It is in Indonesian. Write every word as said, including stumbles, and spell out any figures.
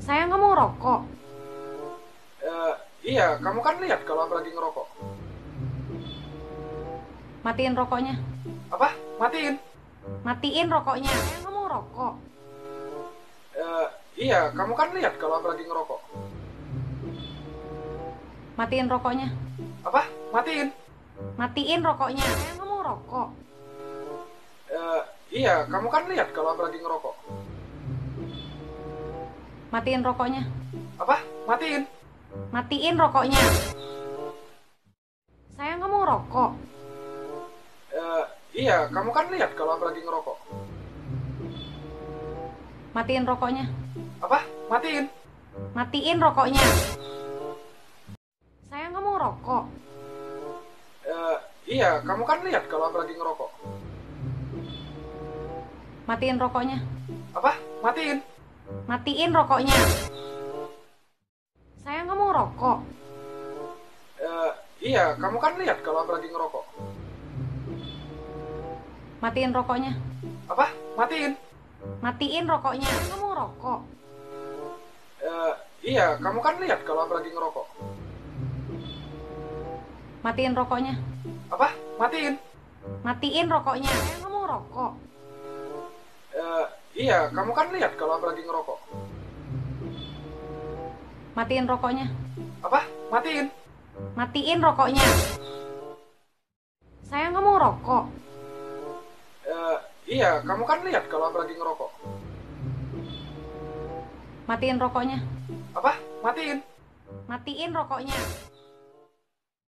Saya nggak mau ngerokok. Eh, iya, kamu kan lihat kalau aku lagi ngerokok. Matiin rokoknya. Apa? Matiin? Matiin rokoknya. Saya nggak mau ngerokok. Eh, iya, kamu kan lihat kalau aku lagi ngerokok. Matiin rokoknya. Apa? Matiin? Matiin rokoknya. Saya nggak mau ngerokok. Eh, iya, kamu kan lihat kalau aku lagi ngerokok. Matiin rokoknya. Apa? Matiin? Matiin rokoknya. Saya nggak mau ngerokok. Eh, iya, kamu kan lihat kalau aku lagi ngerokok. Matiin rokoknya. Apa? Matiin? Matiin rokoknya. Saya nggak mau ngerokok. Eh, iya, kamu kan lihat kalau aku lagi ngerokok. Matiin rokoknya. Apa? Matiin? Matiin rokoknya. Saya nggak mau ngerokok. Eh, iya, kamu kan lihat kalau aku lagi ngerokok. Matiin rokoknya. Apa? Matiin? Matiin rokoknya. Saya nggak mau ngerokok. Eh, iya, kamu kan lihat kalau aku lagi ngerokok. Matiin rokoknya. Apa? Matiin? Matiin rokoknya. Saya nggak mau ngerokok. Eh, iya, kamu kan lihat kalau aku lagi ngerokok. Matiin rokoknya. Apa? Matiin? Matiin rokoknya. Saya nggak mau ngerokok. Eh, iya, kamu kan lihat kalau aku lagi ngerokok. Matiin rokoknya. Apa? Matiin? Matiin rokoknya.